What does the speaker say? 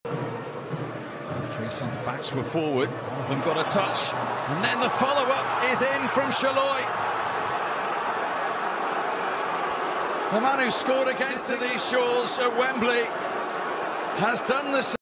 Three centre-backs were forward, one of them got a touch, and then the follow-up is in from Sallai. The man who scored against these shores at Wembley has done the same.